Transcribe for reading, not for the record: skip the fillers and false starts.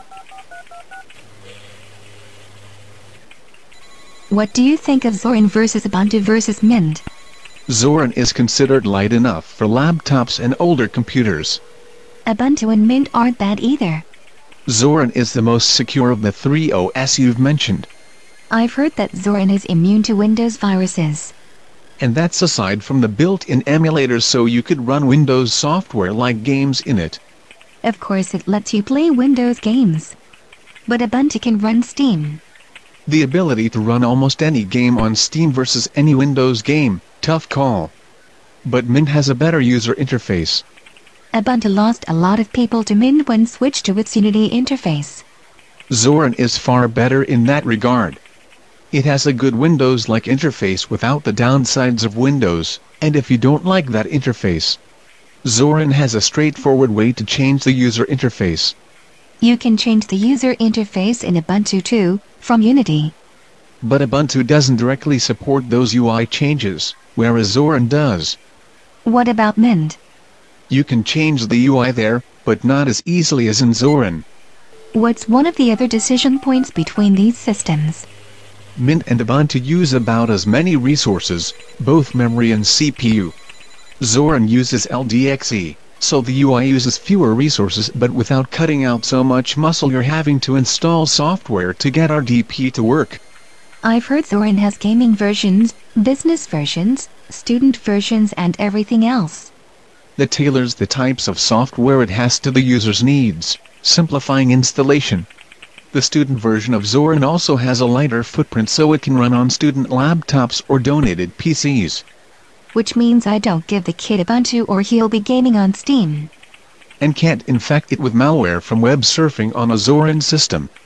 What do you think of Zorin versus Ubuntu versus Mint? Zorin is considered light enough for laptops and older computers. Ubuntu and Mint aren't bad either. Zorin is the most secure of the three OS you've mentioned. I've heard that Zorin is immune to Windows viruses. And that's aside from the built-in emulators, so you could run Windows software like games in it. Of course it lets you play Windows games. But Ubuntu can run Steam. The ability to run almost any game on Steam versus any Windows game, tough call. But Mint has a better user interface. Ubuntu lost a lot of people to Mint when switched to its Unity interface. Zorin is far better in that regard. It has a good Windows-like interface without the downsides of Windows, and if you don't like that interface, Zorin has a straightforward way to change the user interface. You can change the user interface in Ubuntu too, from Unity. But Ubuntu doesn't directly support those UI changes, whereas Zorin does. What about Mint? You can change the UI there, but not as easily as in Zorin. What's one of the other decision points between these systems? Mint and Ubuntu use about as many resources, both memory and CPU. Zorin uses LDXE, so the UI uses fewer resources but without cutting out so much muscle you're having to install software to get RDP to work. I've heard Zorin has gaming versions, business versions, student versions and everything else. That tailors the types of software it has to the user's needs, simplifying installation. The student version of Zorin also has a lighter footprint so it can run on student laptops or donated PCs. Which means I don't give the kid Ubuntu or he'll be gaming on Steam. And can't infect it with malware from web surfing on a Zorin system.